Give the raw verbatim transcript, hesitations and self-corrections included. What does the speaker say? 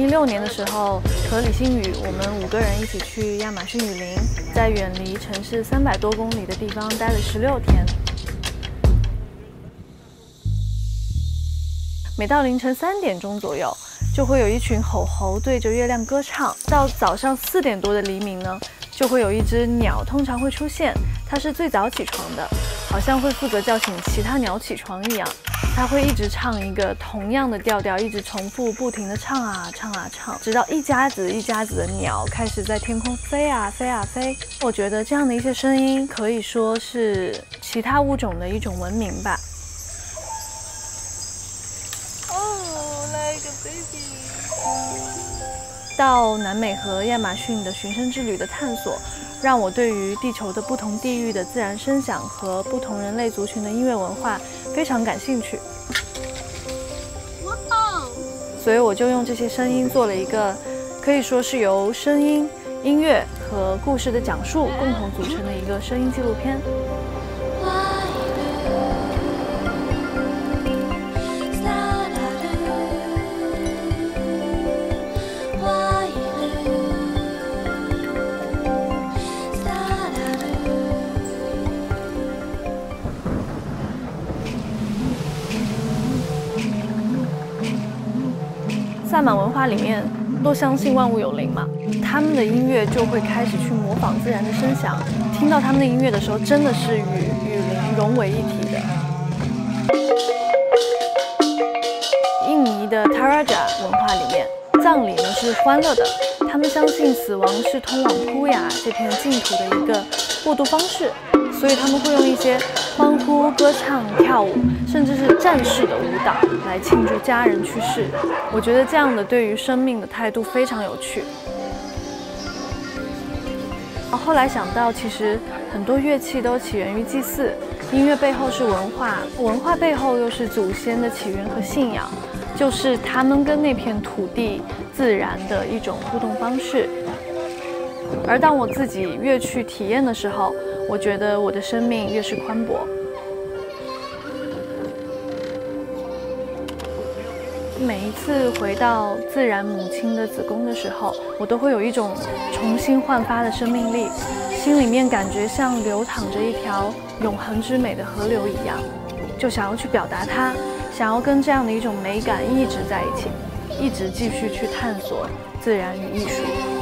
六年的时候，和李星宇我们五个人一起去亚马逊雨林，在远离城市三百多公里的地方待了十六天。每到凌晨三点钟左右，就会有一群吼猴对着月亮歌唱。到早上四点多的黎明呢，就会有一只鸟通常会出现，它是最早起床的，好像会负责叫醒其他鸟起床一样。它会一直唱一个同样的调调，一直重复不停地唱啊唱啊唱，直到一家子一家子的鸟开始在天空飞啊飞啊飞。我觉得这样的一些声音可以说是其他物种的一种文明吧。到南美和亚马逊的寻声之旅的探索，让我对于地球的不同地域的自然声响和不同人类族群的音乐文化非常感兴趣。所以我就用这些声音做了一个可以说是由声音、音乐和故事的讲述共同组成的一个声音纪录片。萨满文化里面都相信万物有灵嘛，他们的音乐就会开始去模仿自然的声响，听到他们的音乐的时候，真的是与与灵融为一体的。印尼的 Toraja 文化里面，葬礼呢是欢乐的，他们相信死亡是通往普雅这片净土的一个过渡方式，所以他们会用一些欢呼、歌唱、跳舞，甚至是战士的舞蹈来庆祝家人去世。我觉得这样的对于生命的态度非常有趣。后来想到，其实很多乐器都起源于祭祀，音乐背后是文化，文化背后又是祖先的起源和信仰，就是他们跟那片土地、自然的一种互动方式。而当我自己越去体验的时候，我觉得我的生命越是宽博。每一次回到自然母亲的子宫的时候，我都会有一种重新焕发的生命力，心里面感觉像流淌着一条永恒之美的河流一样，就想要去表达它，想要跟这样的一种美感一直在一起，一直继续去探索自然与艺术。